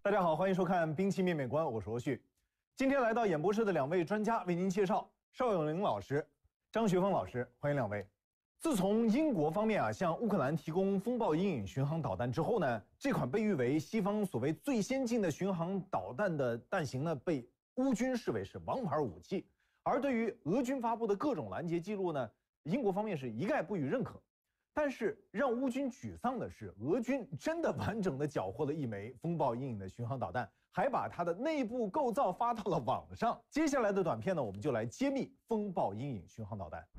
大家好，欢迎收看《兵器面面观》，我是罗旭。今天来到演播室的两位专家为您介绍邵永林老师、张学峰老师，欢迎两位。自从英国方面向乌克兰提供风暴阴影巡航导弹之后呢，这款被誉为西方所谓最先进的巡航导弹的弹型呢，被乌军视为是王牌武器。而对于俄军发布的各种拦截记录呢，英国方面是一概不予认可。但是让乌军沮丧的是，俄军真的完整的缴获了一枚风暴阴影的巡航导弹，还把它的内部构造发到了网上。接下来的短片呢，我们就来揭秘风暴阴影巡航导弹。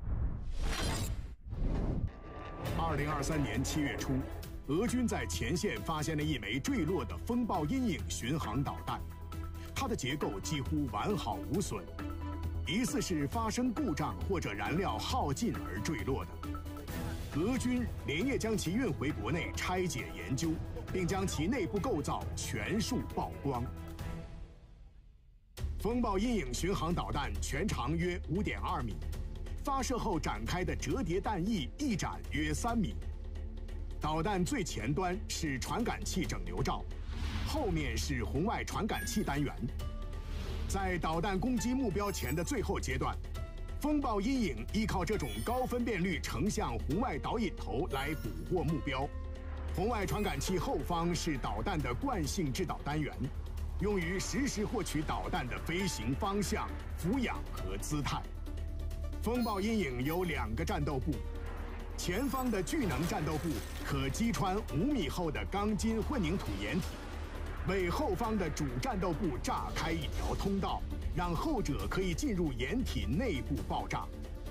2023年7月初，俄军在前线发现了一枚坠落的风暴阴影巡航导弹，它的结构几乎完好无损，疑似是发生故障或者燃料耗尽而坠落的。俄军连夜将其运回国内拆解研究，并将其内部构造全数曝光。风暴阴影巡航导弹全长约5.2米，发射后展开的折叠弹翼翼展约3米。导弹最前端是传感器整流罩，后面是红外传感器单元。在导弹攻击目标前的最后阶段，风暴阴影依靠这种高分辨率成像红外导引头来捕获目标。红外传感器后方是导弹的惯性制导单元，用于实时获取导弹的飞行方向、俯仰和姿态。风暴阴影有2个战斗部，前方的巨能战斗部可击穿5米厚的钢筋混凝土掩体，为后方的主战斗部炸开一条通道，让后者可以进入掩体内部爆炸。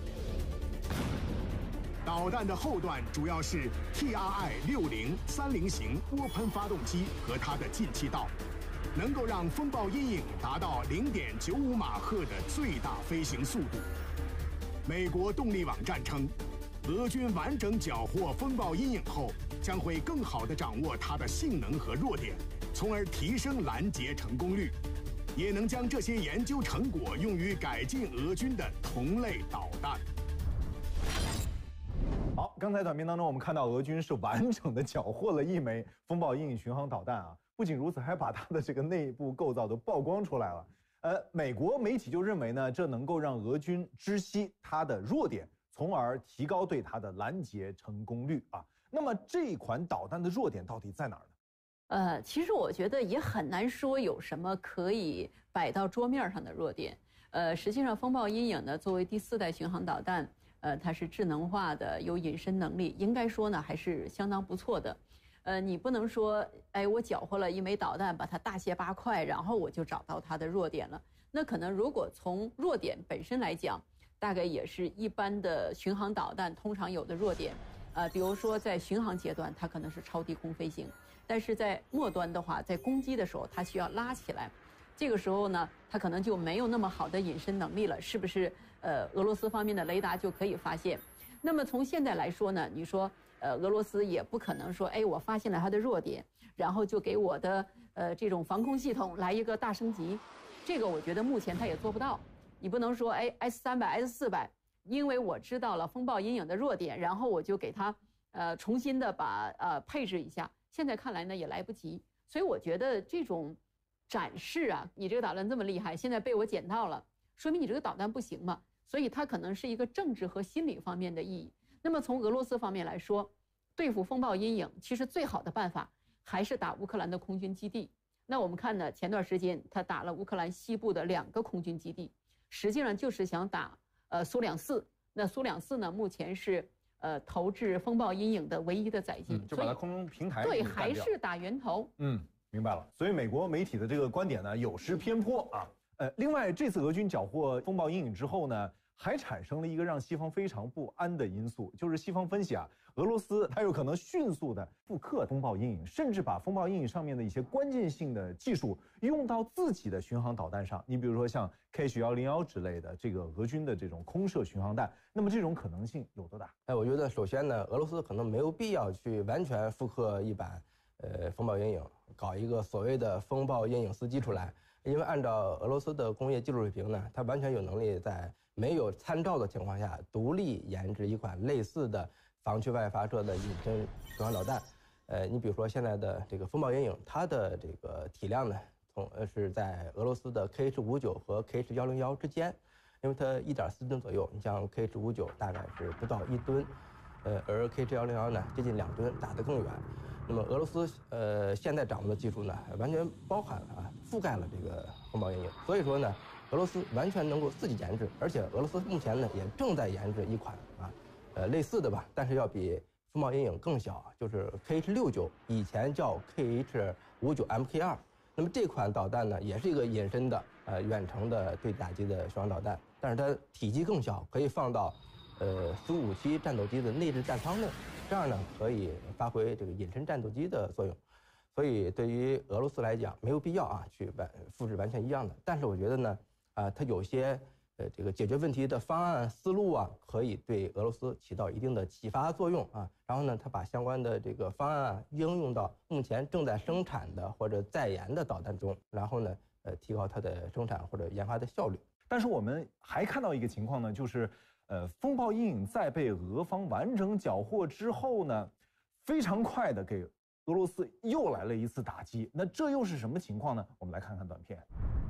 导弹的后段主要是 TRI-6030型涡喷发动机和它的进气道，能够让风暴阴影达到0.95马赫的最大飞行速度。美国动力网站称，俄军完整缴获风暴阴影后，将会更好地掌握它的性能和弱点，从而提升拦截成功率，也能将这些研究成果用于改进俄军的同类导弹。 好，刚才短片当中我们看到俄军是完整的缴获了一枚风暴阴影巡航导弹啊，不仅如此，还把它的这个内部构造都曝光出来了。美国媒体就认为呢，这能够让俄军知悉它的弱点，从而提高对它的拦截成功率啊。那么这款导弹的弱点到底在哪儿呢？ 其实我觉得也很难说有什么可以摆到桌面上的弱点。实际上，风暴阴影呢，作为第4代巡航导弹，它是智能化的，有隐身能力，应该说呢还是相当不错的。你不能说，哎，我缴获了一枚导弹，把它大卸八块，然后我就找到它的弱点了。那可能如果从弱点本身来讲，大概也是一般的巡航导弹通常有的弱点。比如说在巡航阶段，它可能是超低空飞行。但是在末端的话，在攻击的时候，它需要拉起来，这个时候呢，它可能就没有那么好的隐身能力了，是不是？俄罗斯方面的雷达就可以发现。那么从现在来说呢，你说，俄罗斯也不可能说，哎，我发现了它的弱点，然后就给我的这种防空系统来一个大升级，这个我觉得目前它也做不到。你不能说，哎 ，S300、S400，因为我知道了风暴阴影的弱点，然后我就给它重新的把配置一下。现在看来呢也来不及，所以我觉得这种展示啊，你这个导弹这么厉害，现在被我捡到了，说明你这个导弹不行嘛，所以它可能是一个政治和心理方面的意义。那么从俄罗斯方面来说，对付风暴阴影，其实最好的办法还是打乌克兰的空军基地。那我们看呢，前段时间他打了乌克兰西部的2个空军基地，实际上就是想打苏两4。那苏两4呢，目前是投掷风暴阴影的唯一的载机， 就把它空中平台对，还是打源头。 明白了。所以美国媒体的这个观点呢，有失偏颇啊。另外，这次俄军缴获风暴阴影之后呢，还产生了一个让西方非常不安的因素，就是西方分析啊，俄罗斯它有可能迅速的复刻风暴阴影，甚至把风暴阴影上面的一些关键性的技术用到自己的巡航导弹上。你比如说像 K-101之类的这个俄军的这种空射巡航弹，那么这种可能性有多大？ 我觉得首先呢，俄罗斯可能没有必要去完全复刻一版风暴阴影，搞一个所谓的风暴阴影司机出来，因为按照俄罗斯的工业技术水平呢，它完全有能力在没有参照的情况下独立研制一款类似的防区外发射的隐身巡航导弹。 你比如说现在的这个风暴阴影，它的这个体量呢，是在俄罗斯的 KH-59和 KH-101之间，因为它1.4吨左右。你像 KH-59大概是不到1吨，而 KH-101呢接近2吨，打得更远。那么俄罗斯现在掌握的技术呢，完全包含了覆盖了这个风暴阴影，所以说呢，俄罗斯完全能够自己研制，而且俄罗斯目前呢也正在研制一款类似的吧，但是要比风暴阴影更小，就是 KH-69，以前叫 KH-59MK2。那么这款导弹呢，也是一个隐身的远程的对打击的巡航导弹，但是它体积更小，可以放到Su-57战斗机的内置战舱内，这样呢可以发挥这个隐身战斗机的作用。所以对于俄罗斯来讲，没有必要去复制完全一样的。但是我觉得呢，它有些这个解决问题的方案思路可以对俄罗斯起到一定的启发作用然后呢，它把相关的这个方案应用到目前正在生产的或者在研的导弹中，然后呢，提高它的生产或者研发的效率。 但是我们还看到一个情况呢，就是风暴阴影在被俄方完整缴获之后呢，非常快的给俄罗斯又来了一次打击。那这又是什么情况呢？我们来看看短片。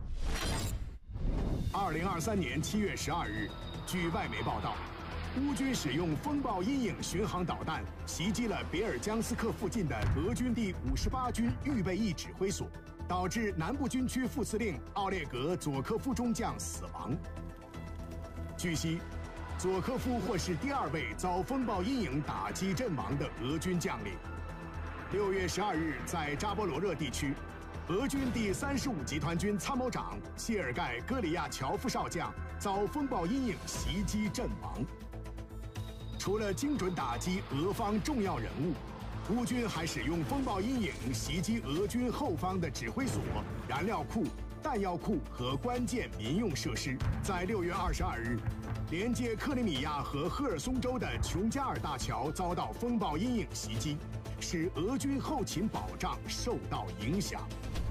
2023年7月12日，据外媒报道，乌军使用风暴阴影巡航导弹袭击了别尔江斯克附近的俄军第58军预备役指挥所，导致南部军区副司令奥列格·佐科夫中将死亡。据悉，佐科夫或是第2位遭风暴阴影打击阵亡的俄军将领。6月12日，在扎波罗热地区，俄军第35集团军参谋长谢尔盖·戈里亚乔夫少将遭风暴阴影袭击阵亡。除了精准打击俄方重要人物，乌军还使用风暴阴影袭击俄军后方的指挥所、燃料库、弹药库和关键民用设施。在6月22日，连接克里米亚和赫尔松州的琼加尔大桥遭到风暴阴影袭击，使俄军后勤保障受到影响。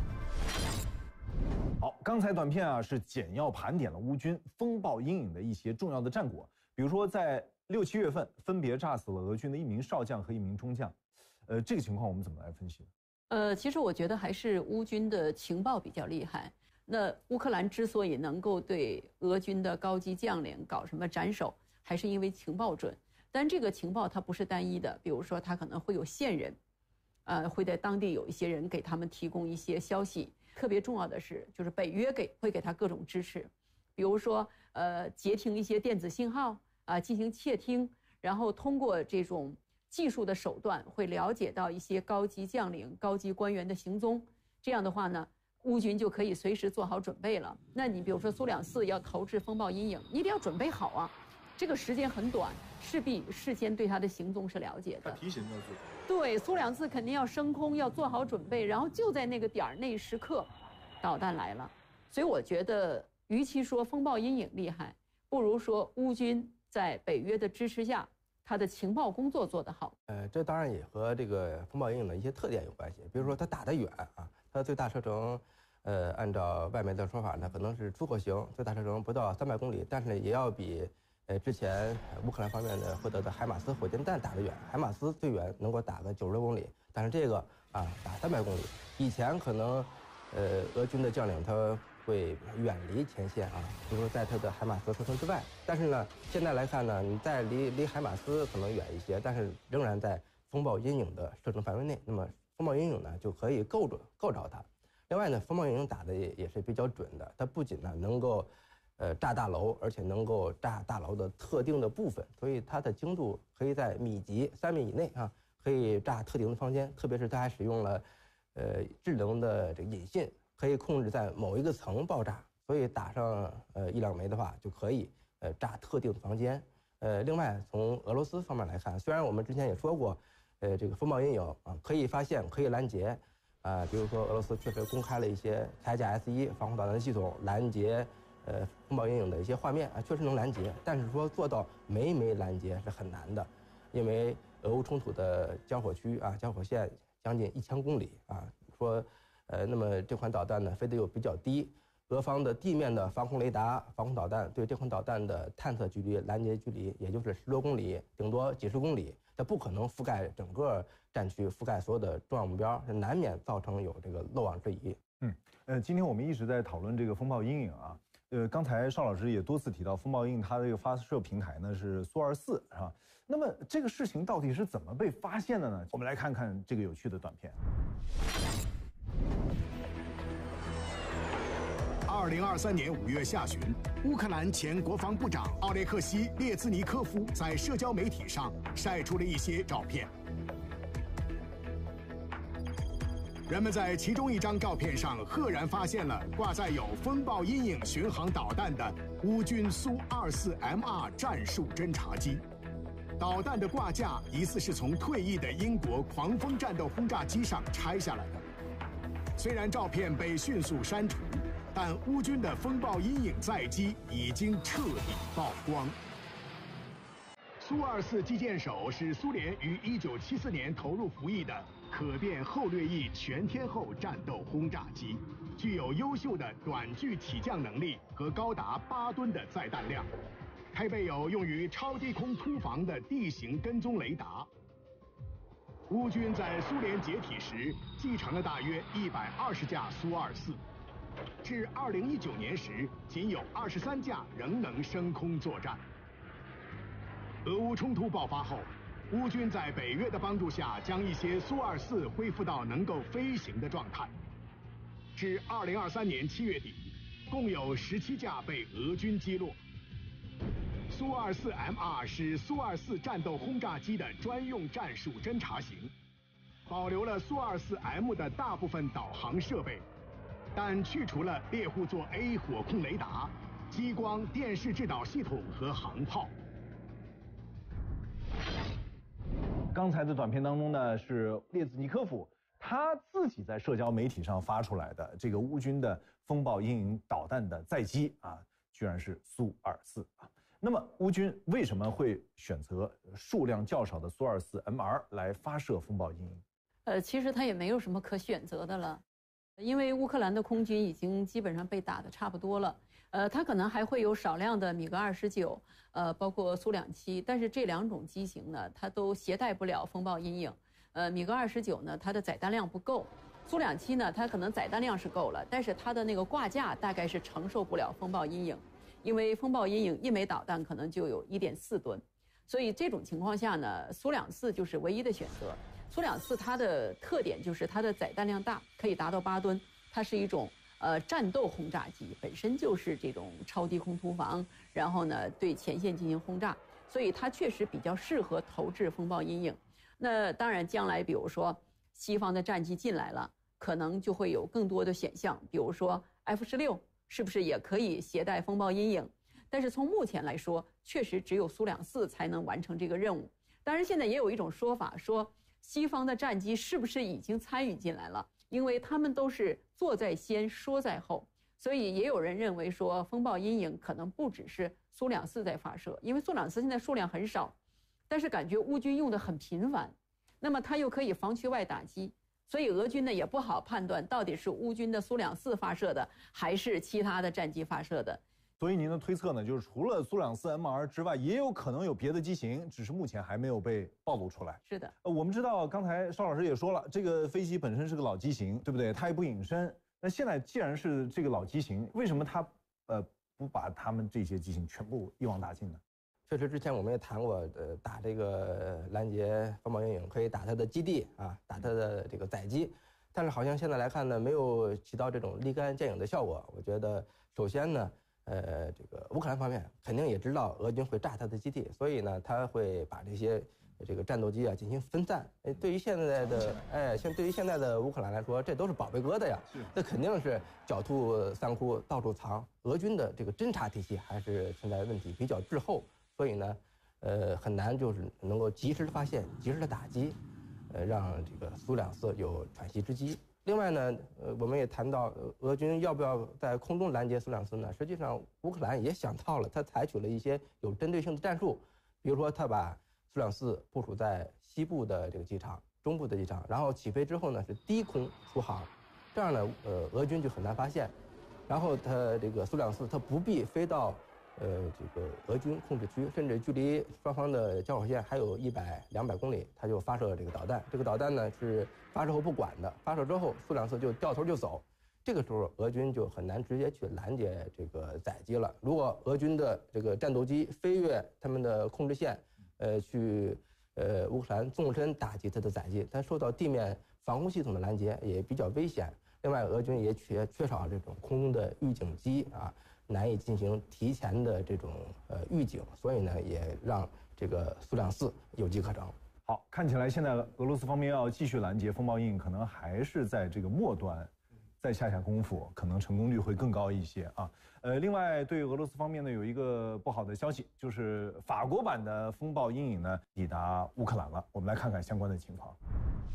好，刚才短片是简要盘点了乌军风暴阴影的一些重要的战果，比如说在6、7月份分别炸死了俄军的1名少将和1名中将，这个情况我们怎么来分析？ 其实我觉得还是乌军的情报比较厉害。那乌克兰之所以能够对俄军的高级将领搞什么斩首，还是因为情报准。但这个情报它不是单一的，比如说它可能会有线人，会在当地有一些人给他们提供一些消息。特别重要的是，就是北约会给他各种支持，比如说截停一些电子信号进行窃听，然后通过这种技术的手段会了解到一些高级将领、高级官员的行踪。这样的话呢，乌军就可以随时做好准备了。那你比如说苏两4要投掷风暴阴影，你得要准备好这个时间很短，势必事先对他的行踪是了解的。 提醒要做。 对，苏两4肯定要升空，要做好准备，然后就在那个点儿那时刻，导弹来了。所以我觉得，与其说风暴阴影厉害，不如说乌军在北约的支持下，他的情报工作做得好。 这当然也和这个风暴阴影的一些特点有关系，比如说它打得远它的最大射程，按照外媒的说法呢，可能是出口型，最大射程不到300公里，但是呢，也要比之前乌克兰方面的获得的海马斯火箭弹打得远。海马斯最远能够打个90多公里，但是这个打300公里。以前可能俄军的将领他会远离前线比如说在他的海马斯射程之外。但是呢，现在来看呢，你再离海马斯可能远一些，但是仍然在风暴阴影的射程范围内。那么风暴阴影呢就可以够着它。另外呢，风暴阴影打的也是比较准的，它不仅呢能够炸大楼，而且能够炸大楼的特定的部分，所以它的精度可以在米级3米以内可以炸特定的房间。特别是它还使用了智能的这个引信，可以控制在某一个层爆炸，所以打上1、2枚的话就可以炸特定的房间。另外从俄罗斯方面来看，虽然我们之前也说过，这个风暴阴影可以发现，可以拦截比如说俄罗斯确实公开了一些铠甲 S1防空导弹系统拦截风暴阴影的一些画面确实能拦截，但是说做到枚枚拦截是很难的，因为俄乌冲突的交火区交火线将近1000公里说那么这款导弹呢飞得又比较低，俄方的地面的防空雷达、防空导弹对这款导弹的探测距离、拦截距离也就是10多公里，顶多几十公里，它它不可能覆盖整个战区，覆盖所有的重要目标，这难免造成有这个漏网之鱼。 今天我们一直在讨论这个风暴阴影啊，刚才邵老师也多次提到，风暴阴影它的这个发射平台呢是苏24，是吧？那么这个事情到底是怎么被发现的呢？我们来看看这个有趣的短片。 2023年5月下旬，乌克兰前国防部长奥列克西·列兹尼科夫在社交媒体上晒出了一些照片。人们在其中一张照片上赫然发现了挂载有风暴阴影巡航导弹的乌军苏24MR 战术侦察机。导弹的挂架疑似是从退役的英国狂风战斗轰炸机上拆下来的。虽然照片被迅速删除，但乌军的风暴阴影载机已经彻底曝光。苏24机舰手是苏联于1974年投入服役的可变后掠翼全天候战斗轰炸机，具有优秀的短距起降能力和高达8吨的载弹量，配备有用于超低空突防的地形跟踪雷达。乌军在苏联解体时继承了大约120架苏24，至2019年时仅有23架仍能升空作战。俄乌冲突爆发后，乌军在北约的帮助下，将一些苏24恢复到能够飞行的状态。至2023年7月底，共有17架被俄军击落。苏24MR是苏24战斗轰炸机的专用战术侦察型，保留了苏24M 的大部分导航设备，但去除了猎户座 A 火控雷达、激光电视制导系统和航炮。 刚才的短片当中呢，是列兹尼科夫他自己在社交媒体上发出来的这个乌军的风暴阴影导弹的载机啊，居然是苏24啊。那么乌军为什么会选择数量较少的苏24MR 来发射风暴阴影？ 其实它也没有什么可选择的了，因为乌克兰的空军已经基本上被打得差不多了。它可能还会有少量的米格29，包括苏27，但是这两种机型呢，它都携带不了风暴阴影。米格29呢，它的载弹量不够；苏27呢，它可能载弹量是够了，但是它的那个挂架大概是承受不了风暴阴影，因为风暴阴影一枚导弹可能就有1.4吨，所以这种情况下呢，苏24就是唯一的选择。苏24它的特点就是它的载弹量大，可以达到8吨，它是一种战斗轰炸机，本身就是这种超低空突防，然后呢对前线进行轰炸，所以它确实比较适合投掷风暴阴影。那当然，将来比如说西方的战机进来了，可能就会有更多的选项，比如说 F-16是不是也可以携带风暴阴影？但是从目前来说，确实只有苏24才能完成这个任务。当然，现在也有一种说法说，西方的战机是不是已经参与进来了？因为他们都是做在先，说在后，所以也有人认为说，风暴阴影可能不只是苏24在发射，因为苏24现在数量很少，但是感觉乌军用的很频繁，那么它又可以防区外打击，所以俄军呢也不好判断到底是乌军的苏24发射的，还是其他的战机发射的。 所以您的推测呢，就是除了苏24MR之外，也有可能有别的机型，只是目前还没有被暴露出来。 是的， 我们知道，刚才邵老师也说了，这个飞机本身是个老机型，对不对？它也不隐身。那现在既然是这个老机型，为什么它不把他们这些机型全部一网打尽呢？ 确实，之前我们也谈过，打这个拦截风暴阴影可以打它的基地啊，打它的这个载机，但是好像现在来看呢，没有起到这种立竿见影的效果。我觉得，首先呢。这个乌克兰方面肯定也知道俄军会炸他的基地，所以呢，他会把这些这个战斗机啊进行分散。对于现在的乌克兰来说，这都是宝贝疙瘩呀，这肯定是狡兔三窟到处藏。俄军的这个侦察体系还是存在问题，比较滞后，所以呢，很难就是能够及时的发现、及时的打击，让这个苏24有喘息之机。另外呢，我们也谈到俄军要不要在空中拦截苏24呢？实际上，乌克兰也想到了，他采取了一些有针对性的战术，比如说他把苏24部署在西部的这个机场、中部的机场，然后起飞之后呢是低空出航，这样呢，俄军就很难发现。然后他这个苏24他不必飞到这个俄军控制区，甚至距离双方的交火线还有100、200公里，他就发射这个导弹。这个导弹呢是发射后不管的，发射之后苏两次就掉头就走。这个时候俄军就很难直接去拦截这个载机了。如果俄军的这个战斗机飞越他们的控制线，去乌克兰纵深打击它的载机，它受到地面防空系统的拦截也比较危险。另外，俄军也缺少这种空中的预警机啊，难以进行提前的这种预警，所以呢，也让这个苏两4有机可乘。 好，看起来现在俄罗斯方面要继续拦截风暴鹰，可能还是在这个末端，再下功夫，可能成功率会更高一些啊。另外，对俄罗斯方面呢，有一个不好的消息，就是法国版的风暴鹰影呢抵达乌克兰了。我们来看看相关的情况。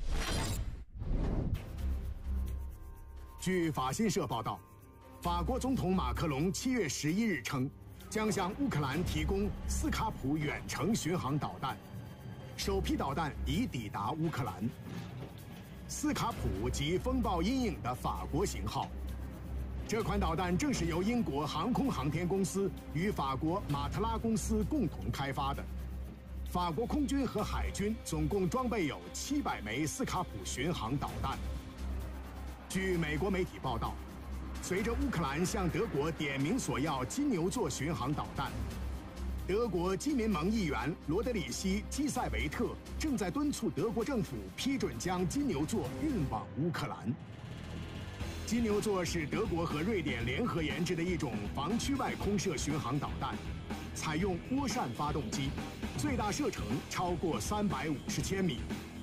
据法新社报道，法国总统马克龙7月11日称，将向乌克兰提供斯卡普远程巡航导弹，首批导弹已抵达乌克兰。斯卡普即风暴鹰影的法国型号，这款导弹正是由英国航空航天公司与法国马特拉公司共同开发的。法国空军和海军总共装备有700枚斯卡普巡航导弹。据美国媒体报道，随着乌克兰向德国点名索要金牛座巡航导弹，德国基民盟议员罗德里希·基塞维特正在敦促德国政府批准将金牛座运往乌克兰。金牛座是德国和瑞典联合研制的一种防区外空射巡航导弹，采用涡扇发动机，最大射程超过350千米。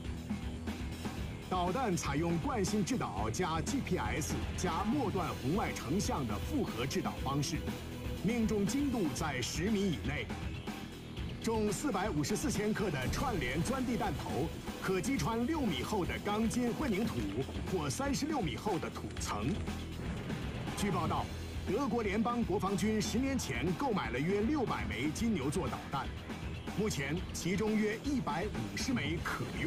导弹采用惯性制导加 GPS 加末段红外成像的复合制导方式，命中精度在10米以内。重454千克的串联钻地弹头可击穿6米厚的钢筋混凝土或36米厚的土层。据报道，德国联邦国防军10年前购买了约600枚金牛座导弹，目前其中约150枚可用。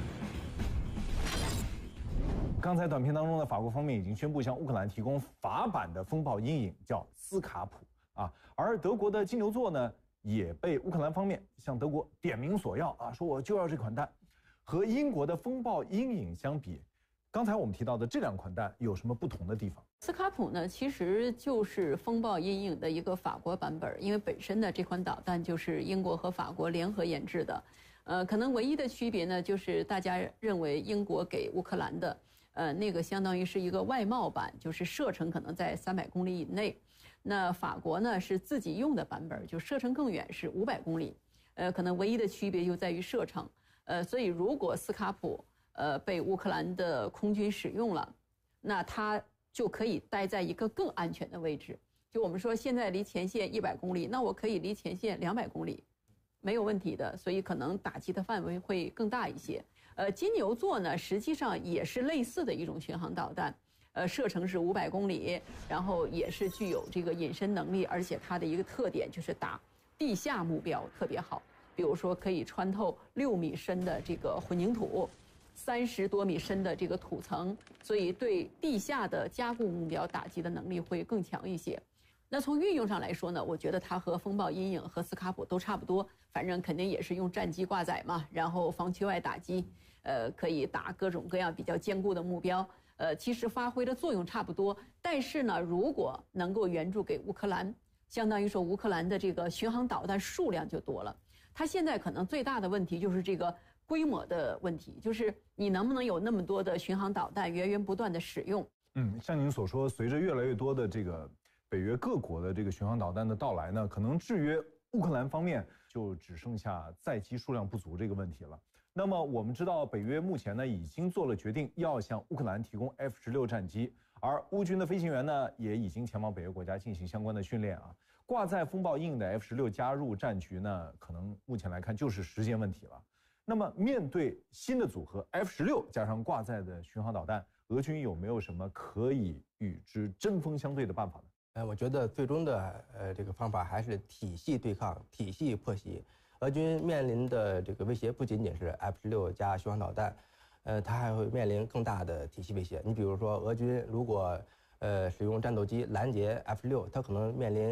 刚才短片当中呢，法国方面已经宣布向乌克兰提供法版的风暴鹰影，叫斯卡普啊，而德国的金牛座呢，也被乌克兰方面向德国点名索要啊，说我就要这款弹。和英国的风暴鹰影相比，刚才我们提到的这2款弹有什么不同的地方？ 斯卡普呢，其实就是风暴鹰影的一个法国版本，因为本身的这款导弹就是英国和法国联合研制的。可能唯一的区别呢，就是大家认为英国给乌克兰的。那个相当于是一个外贸版，就是射程可能在300公里以内。那法国呢是自己用的版本，就射程更远，是500公里。可能唯一的区别就在于射程。所以如果斯卡普被乌克兰的空军使用了，那它就可以待在一个更安全的位置。就我们说现在离前线100公里，那我可以离前线200公里，没有问题的。所以可能打击的范围会更大一些。金牛座呢，实际上也是类似的一种巡航导弹，射程是500公里，然后也是具有这个隐身能力，而且它的一个特点就是打地下目标特别好，比如说可以穿透6米深的这个混凝土，30多米深的这个土层，所以对地下的加固目标打击的能力会更强一些。那从运用上来说呢，我觉得它和风暴鹰影和斯卡普都差不多，反正肯定也是用战机挂载嘛，然后防区外打击，可以打各种各样比较坚固的目标，其实发挥的作用差不多。但是呢，如果能够援助给乌克兰，相当于说乌克兰的这个巡航导弹数量就多了。它现在可能最大的问题就是这个规模的问题，就是你能不能有那么多的巡航导弹源源不断的使用？ 像您所说，随着越来越多的这个北约各国的这个巡航导弹的到来呢，可能制约乌克兰方面就只剩下载机数量不足这个问题了。那么我们知道，北约目前呢已经做了决定，要向乌克兰提供 F-16战机，而乌军的飞行员呢也已经前往北约国家进行相关的训练啊。挂载风暴鹰的 F-16加入战局呢，可能目前来看就是时间问题了。那么面对新的组合 F-16加上挂载的巡航导弹，俄军有没有什么可以与之针锋相对的办法呢？ 我觉得最终的这个方法还是体系对抗、体系破袭。俄军面临的这个威胁不仅仅是 F-16加巡航导弹，它还会面临更大的体系威胁。你比如说，俄军如果使用战斗机拦截 F-16，它可能面临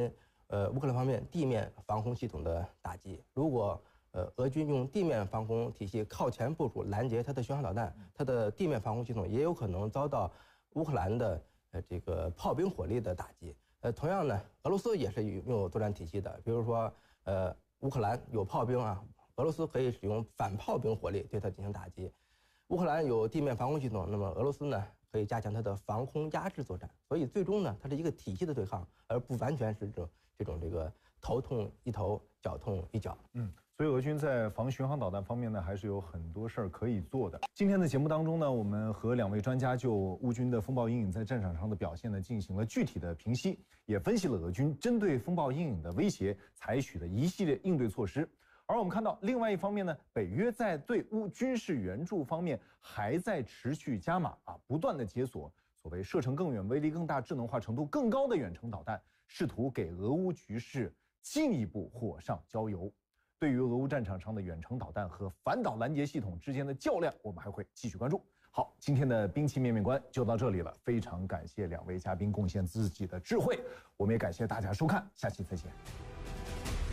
乌克兰方面地面防空系统的打击。如果俄军用地面防空体系靠前部署拦截它的巡航导弹，它的地面防空系统也有可能遭到乌克兰的这个炮兵火力的打击。同样呢，俄罗斯也是拥有作战体系的，比如说乌克兰有炮兵啊，俄罗斯可以使用反炮兵火力对它进行打击。乌克兰有地面防空系统，那么俄罗斯呢可以加强它的防空压制作战。所以最终呢，它是一个体系的对抗，而不完全是这个头痛一头，脚痛一脚。 所以俄军在防巡航导弹方面呢，还是有很多事儿可以做的。今天的节目当中呢，我们和2位专家就乌军的风暴阴影在战场上的表现呢，进行了具体的评析，也分析了俄军针对风暴阴影的威胁采取的一系列应对措施。而我们看到，另外一方面呢，北约在对乌军事援助方面还在持续加码不断的解锁所谓射程更远、威力更大、智能化程度更高的远程导弹，试图给俄乌局势进一步火上浇油。对于俄乌战场上的远程导弹和反导拦截系统之间的较量，我们还会继续关注。好，今天的兵器面面观就到这里了，非常感谢2位嘉宾贡献自己的智慧，我们也感谢大家收看，下期再见。